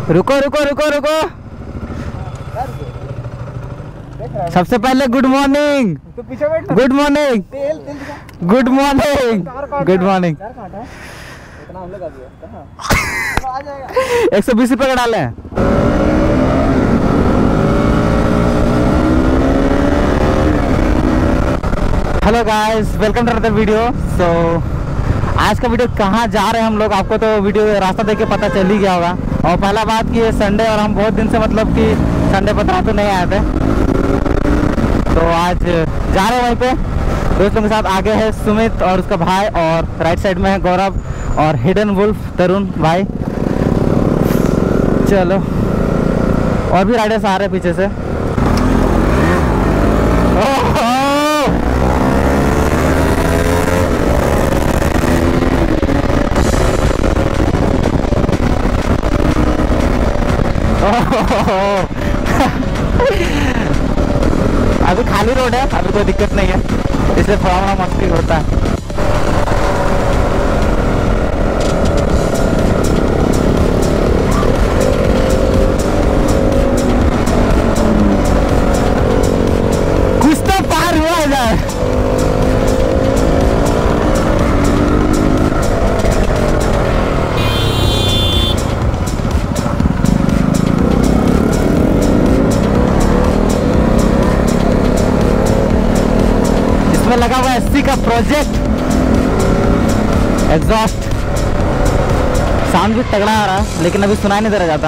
रुको रुको रुको रुको, सबसे पहले good morning. Good morning good morning good morning. 120 रुपये का डाले हैं। Hello guys, welcome to another video. So आज का वीडियो कहाँ जा रहे हैं हम लोग, आपको तो वीडियो रास्ता देख के पता चल ही गया होगा। और पहला बात कि ये संडे और हम बहुत दिन से मतलब कि संडे पता तो नहीं आए थे, तो आज जा रहे हैं वहीं पे दोस्तों के साथ। आगे है सुमित और उसका भाई, और राइट साइड में है गौरव और हिडन वुल्फ तरुण भाई। चलो, और भी राइडर्स आ रहे हैं पीछे से। अभी खाली रोड है, अभी कोई दिक्कत नहीं है, इसलिए थोड़ा थोड़ा मस्ती होता है। कुछ तो पार हुआ इधर। लगा हुआ एससी का प्रोजेक्ट एग्जॉस्ट। साउंड भी तगड़ा आ रहा है, लेकिन अभी सुनाई नहीं दे रहा जाता।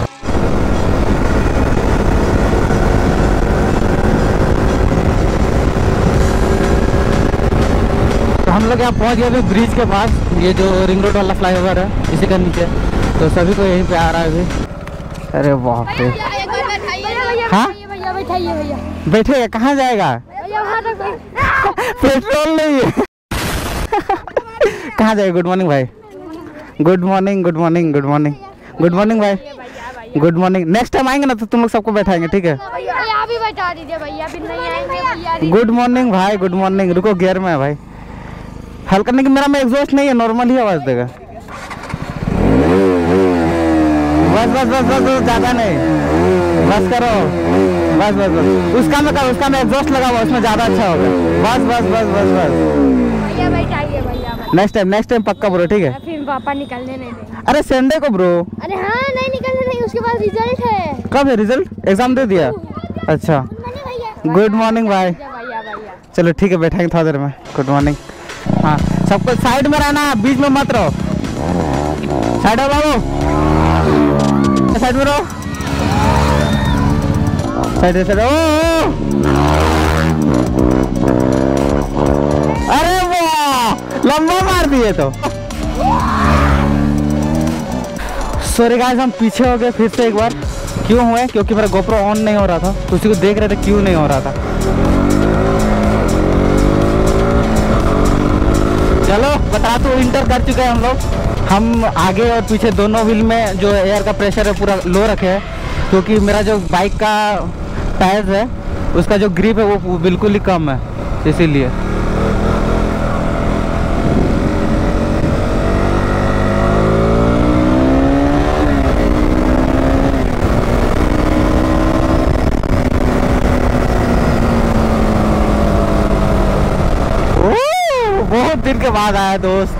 तो हम लोग यहाँ पहुँच गए अभी ब्रिज के पास, ये जो रिंग रोड वाला फ्लाईओवर है इसी के नीचे। तो सभी को यहीं पे आ रहा है अभी। अरे बाप रे, हाँ बैठेगा, कहाँ जाएगा? पेट्रोल नहीं है। कहाँ जाए? गुड मॉर्निंग भाई। Good morning good morning good morning good morning भाई। Good morning. नेक्स्ट टाइम आएंगे ना तो तुम लोग सबको बैठाएंगे, ठीक है? गुड मॉर्निंग भाई, गुड मॉर्निंग। रुको, गियर में है भाई। हल्का नहीं, मेरा में एग्जॉस्ट नहीं है, नॉर्मल ही आवाज देगा। बस बस बस बस, ज्यादा नहीं, बस करो, बस बस बस। उसका में करो, उसका में एग्जॉस्ट लगा हुआ, उसमें ज्यादा अच्छा होगा। बस बस बस बस बस। नेक्स्ट टाइम पक्का ब्रो, ठीक है? फिर पापा निकलने नहीं देंगे। अरे संडे को ब्रो। अरे हाँ, नहीं निकलने नहीं, उसके बाद रिजल्ट है। कब है रिजल्ट? एग्जाम दे दिया? अच्छा, गुड मॉर्निंग भाई। चलो ठीक है, बैठेंगे थोड़ा देर में। Good morning. हाँ, सबको साइड में रहना, बीच में मत रहो। साइड हो बाबू, साइड में रहो, साइड साइड। अरे वाह, लंबा मार दिए तो। सॉरी गाइस, हम पीछे हो गए फिर से एक बार। क्यों हुए? क्योंकि मेरा गोप्रो ऑन नहीं हो रहा था, तो उसी को देख रहे थे क्यों नहीं हो रहा था। चलो बता, तो इंटर कर चुके हैं हम लोग। हम आगे और पीछे दोनों व्हील में जो एयर का प्रेशर है पूरा लो रखे हैं, क्योंकि मेरा जो बाइक का टायर है उसका जो ग्रिप है वो बिल्कुल ही कम है, इसीलिए। बहुत दिन के बाद आया दोस्त।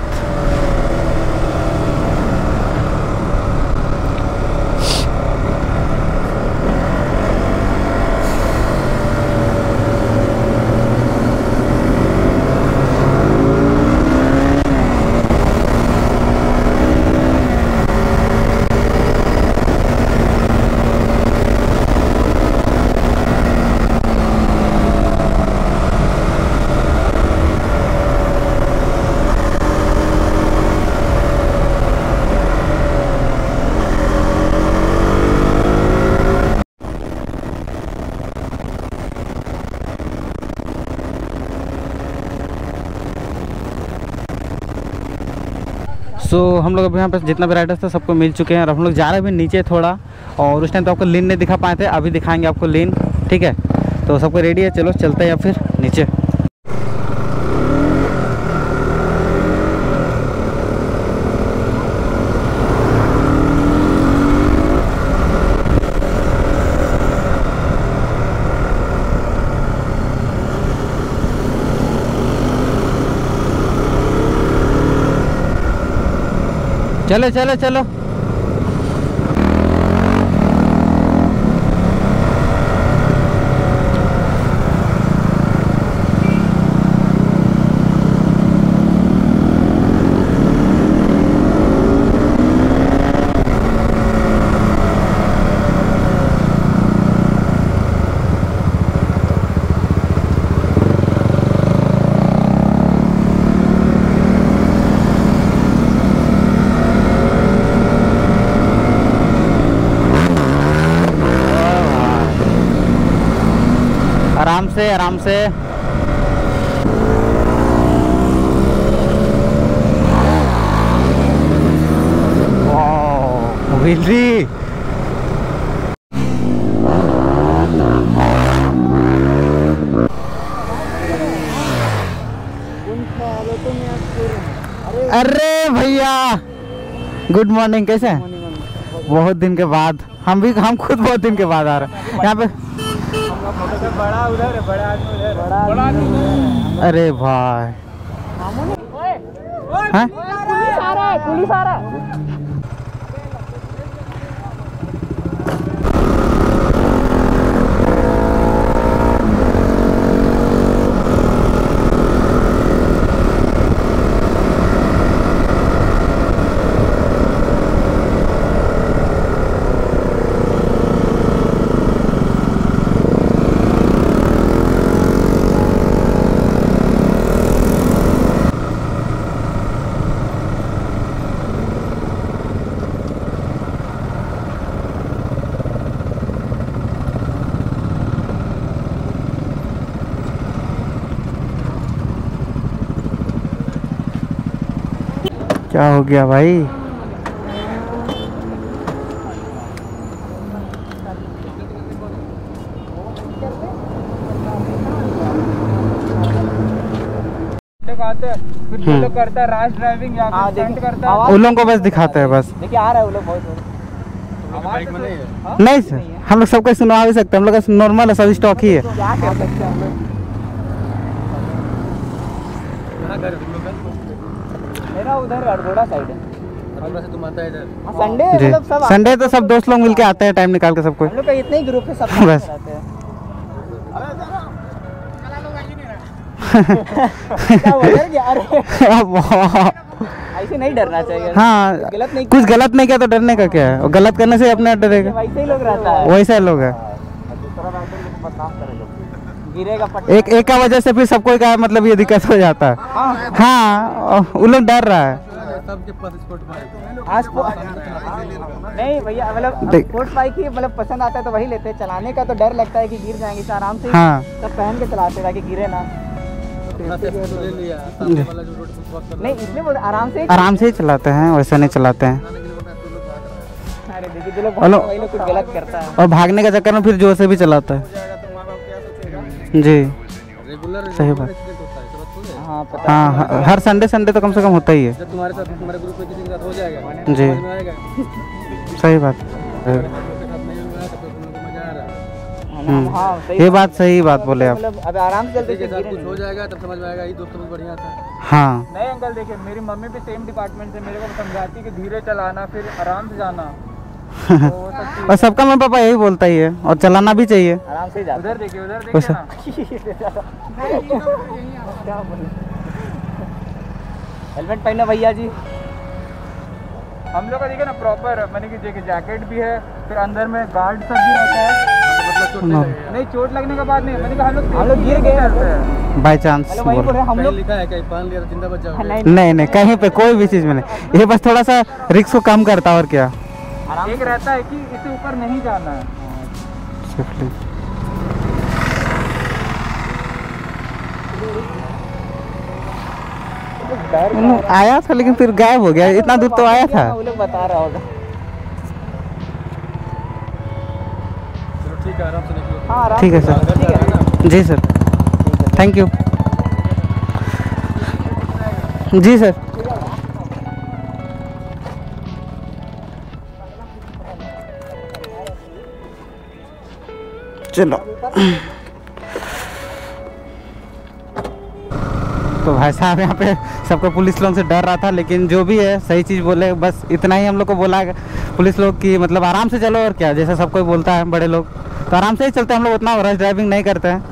सो हम लोग अभी यहाँ पे जितना भी राइडर्स था सबको मिल चुके हैं, और हम लोग जा रहे हैं अभी नीचे थोड़ा। और उस टाइम तो आपको लीन नहीं दिखा पाए थे, अभी दिखाएंगे आपको लीन, ठीक है? तो सबको रेडी है, चलो चलते हैं या फिर नीचे। चलो चलो चलो। आराम से आराम से। व्हीलरी अरे भैया गुड मॉर्निंग, कैसे हैं? बहुत दिन के बाद हम खुद बहुत दिन के बाद आ रहे हैं यहाँ पे। बड़ा उधर है, बड़ा आदमी उधर, बड़ा आदमी। अरे भाई हाँ? पुलिस आ रहा है। क्या हो गया भाई? फिर जो लोग करता है रैश ड्राइविंग या स्टंट करता है, उन लोगों को बस दिखाते हैं बस। देखिए आ रहा है वो लोग बहुत। बाइक में नहीं है। नहीं सर, हम लोग सबको सुनवा भी सकते हैं, हम लोग का नॉर्मल है, सब स्टॉक ही है। क्या कर सकते हैं हम लोग? कहाँ घर है तुम लोग का? मेरा उधर अड़गोड़ा साइड है। अड़गोड़ा से तुम आता है इधर? संडे जी मतलब सब संडे तो सब दोस्त लोग मिलके आते हैं, टाइम निकाल के सब कोई। हम लोग का इतना ही ग्रुप है, सब बस। रहते हैं। ऐसे नहीं डरना चाहिए। हाँ गलत नहीं, कुछ गलत नहीं किया तो डरने का क्या है, और गलत करने से अपने डरेगा। वैसे ही लोग रहता है। वैसे लोग है, गिरेगा पट्टी। एक का वजह से फिर सबको का मतलब ये दिक्कत हो जाता है। हाँ वो लोग डर रहा है। सबके पास स्पोर्ट बाइक। आज नहीं भैया, मतलब स्पोर्ट्स बाइक ही मतलब पसंद आता है तो वही लेते हैं। चलाने का तो डर लगता है कि गिर जाएंगे, तो आराम से हाँ सब पहन के चलाते हैं ताकि गिरे ना। ले लिया सामने वाला जो रोड पे क्रॉस कर नहीं इसलिए बोल आराम आराम से ही चलाते हैं, वैसे नहीं चलाते हैं। अरे देखिए जो लोग हेलो। वही लोग कुछ गलत करता है। और भागने के चक्कर में फिर जोर से भी चलाता है। जाएगा तो माँ बाप क्या सोचेगा? जी रेगुलर सही बात। एक्सीडेंट होता है, सब खुद है। हाँ पता हाँ हर संडे संडे तो कम से कम होता ही है। जब तुम्हारे साथ तुम्हारे ग्रुप में किसी के साथ हो जाएगा जी। समझ में आएगा। सही बात अगर लोगों के साथ नहीं हुआ है तो फिर तुम लोग को मजा आ रहा है। हाँ ये बात सही बात बोले आप। मतलब अब आराम से चलते किसी के साथ गिरे कुछ नहीं। हो जाएगा तब समझ में आएगा ये दोस्त बहुत बढ़िया था। हाँ नहीं अंकल देखिए, मेरी मम्मी भी सेम डिपार्टमेंट से मेरे को समझाती कि धीरे चलाना, फिर आराम से जाना। तो वो सब चीज़- और सबका मम्मी पापा यही बोलता ही है, और चलाना भी चाहिए। आराम से ही जाते उधर देखिए ना। क्या बोले? हेलमेट पहनो भैया जी। हम लोग का देखिए ना प्रॉपर, मैंने कि देखिए जैकेट भी है, फिर अंदर में गार्ड सब भी रहता है। मतलब चोट नहीं, चोट लगने के बाद नहीं, मैंने कहा हम लोग गिर गए हैं। बाई चांस हेलो वही बोल रहे हैं हम लोग। लिखा है कहीं पहन लिया तो जिंदा बच जाओगे। नहीं नहीं, कहीं पे कोई भी चीज में नहीं, ये बस थोड़ा सा रिस्क को कम करता है और क्या। एक रहता है कि इससे ऊपर नहीं जाना है। सेफ्टी। आया था लेकिन फिर गायब हो गया, इतना दूर तो आया था। वो लोग बता रहा होगा। चलो ठीक है, आराम से निकलो। हाँ आराम ठीक है से सर। ठीक है। जी सर, थैंक यू। जी सर। चलो तो भाई साहब यहाँ पे सबको पुलिस लोगों से डर रहा था, लेकिन जो भी है सही चीज़ बोले, बस इतना ही हम लोग को बोला है पुलिस लोग कि मतलब आराम से चलो, और क्या, जैसा सब कोई बोलता है बड़े लोग, तो आराम से ही चलते हैं हम लोग, उतना रश ड्राइविंग नहीं करते हैं।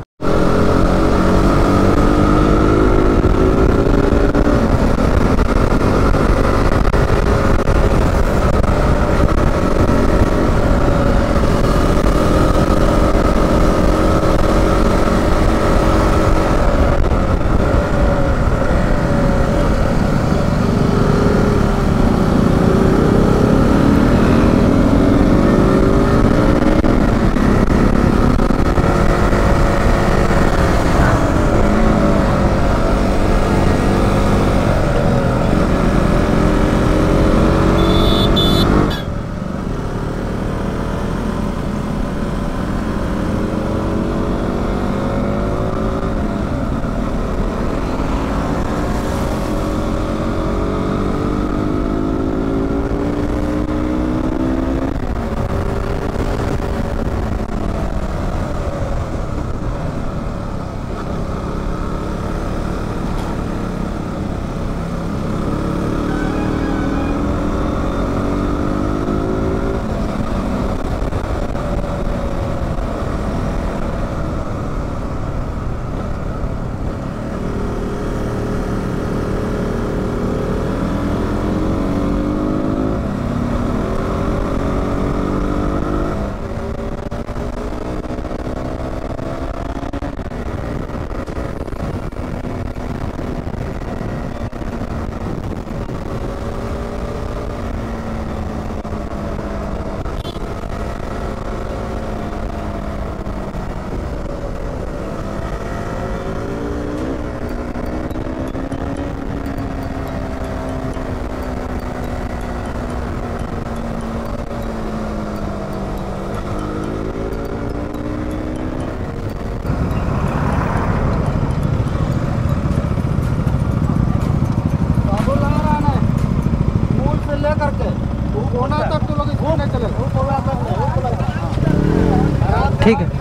ठीक है,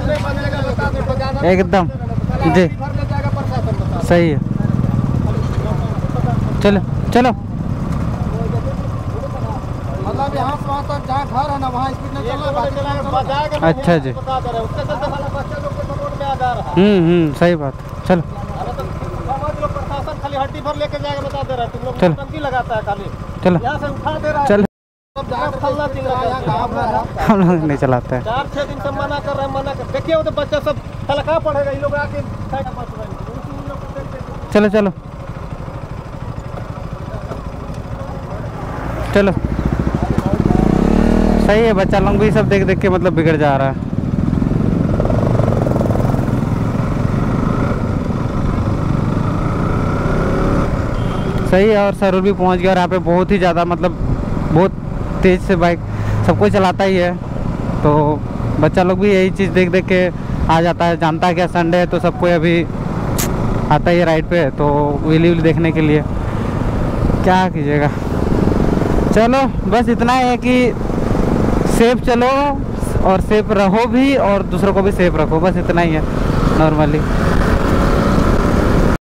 एकदम जी सही है। चलो चलो, मतलब यहाँ से वहाँ तक जहाँ घर है ना वहाँ स्पीड नहीं चलना। अच्छा जी, सही बात, चलो प्रशासन खाली हड्डी भर लेके जाएगा, बता दे रहा है, तुम लोग चलो। टंकी लगाता है खाली, चलो यहाँ से उठा दे रहा है। चलो, हम लोग नहीं चलाते हैं। 4-6 दिन से मना कर रहे हैं, मना कर देखिए, वो तो बच्चा सब हल्का पड़ेगा, ये लोग आके चलो चलो चलो, सही है, बच्चा लोग भी सब देख देख के मतलब बिगड़ जा रहा है। सही है, और सरूर भी पहुंच गया, और यहाँ पे बहुत ही ज़्यादा मतलब बहुत तेज़ से बाइक सबको चलाता ही है, तो बच्चा लोग भी यही चीज़ देख देख के आ जाता है, जानता है क्या संडे है तो सबको अभी आता ही है राइड पे, तो व्हीली व्हीली देखने के लिए, क्या कीजिएगा। चलो बस इतना है कि सेफ चलो और सेफ रहो भी, और दूसरों को भी सेफ रखो, बस इतना ही है नॉर्मली।